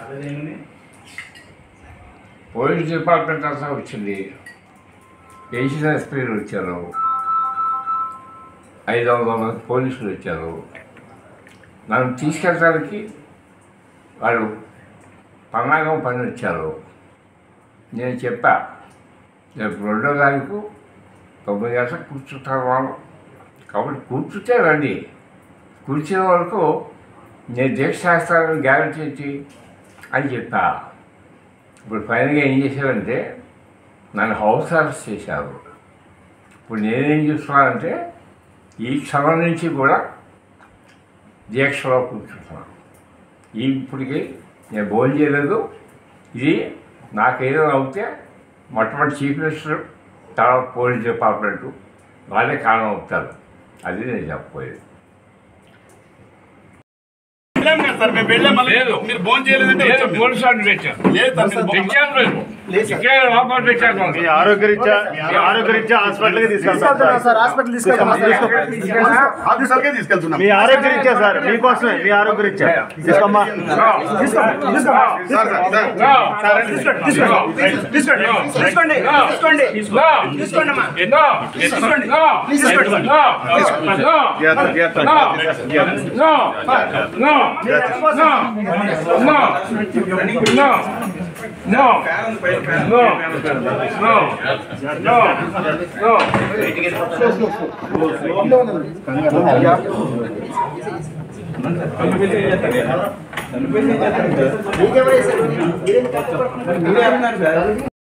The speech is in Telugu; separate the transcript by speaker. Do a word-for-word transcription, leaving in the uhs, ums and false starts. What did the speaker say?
Speaker 1: పోలీస్ డిపార్ట్మెంట్ అంతా వచ్చింది, ఏసీ ఎస్పీలు వచ్చారు, ఐదు వందల మంది పోలీసులు వచ్చారు. నన్ను తీసుకెళ్ళడానికి వాళ్ళు పన్నాగం పని వచ్చారు. నేను చెప్పా, రేపు రెండో తారీఖు తొమ్మిది గంటలకు కూర్చుంటారు వాళ్ళు, కాబట్టి కూర్చుంటే రండి, కూర్చునే వరకు నేను దీక్ష చేస్తానని గ్యారెంటీ ఏంటి అని చెప్పా. ఇప్పుడు ఫైనల్గా ఏం చేశారంటే నన్ను హౌస్ అరెస్ట్ చేశారు. ఇప్పుడు నేనేం చూస్తున్నానంటే ఈ క్షణం నుంచి కూడా దీక్షలో కూర్చుంటున్నాను. ఈ ఇప్పటికి నేను భోజనం చేయలేదు. ఇది నాకేదో అవుతే మొట్టమొదటి చీఫ్ మినిస్టర్, తర్వాత పోలీస్ డిపార్ట్మెంటు వాళ్ళే కారణం అవుతారు. అది నేను చెప్పబోయేది.
Speaker 2: మీరు భోజనం చేయలేదంటే
Speaker 1: పోలీసు వాళ్ళు పెట్టారు,
Speaker 3: మీ ఆరోగ్యరీత్యా ఆరోగ్యరీత్యా హాస్పిటల్కి తీసుకెళ్తాం సార్. హాస్పిటల్ తీసుకెళ్తున్నాం మీ ఆరోగ్యరీత్యా సార్, మీకోసమే మీ ఆరోగ్యరీత్యా తీసుకోమ్మా.
Speaker 1: No, no, no, no, no, no.